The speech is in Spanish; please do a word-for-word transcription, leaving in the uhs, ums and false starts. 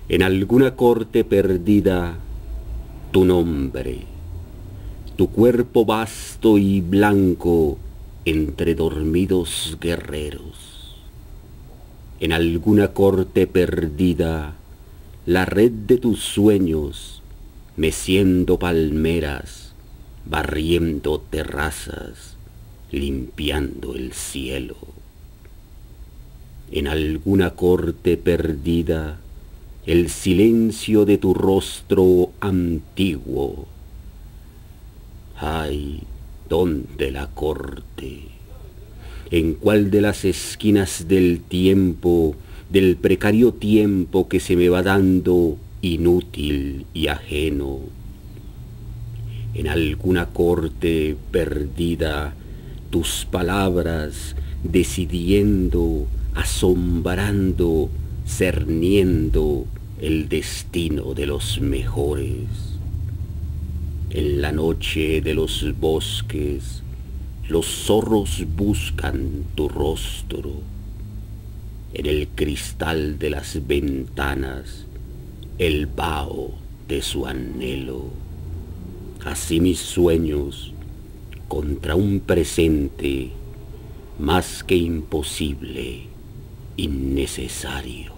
En alguna corte perdida, tu nombre, tu cuerpo vasto y blanco entre dormidos guerreros. En alguna corte perdida, la red de tus sueños, meciendo palmeras, barriendo terrazas, limpiando el cielo. En alguna corte perdida, el silencio de tu rostro antiguo. Ay, ¿dónde la corte? ¿En cuál de las esquinas del tiempo, del precario tiempo que se me va dando inútil y ajeno? En alguna corte perdida, tus palabras decidiendo, asombrando, cerniendo el destino de los mejores. En la noche de los bosques, los zorros buscan tu rostro. En el cristal de las ventanas, el vaho de su anhelo. Así mis sueños contra un presente más que imposible, innecesario.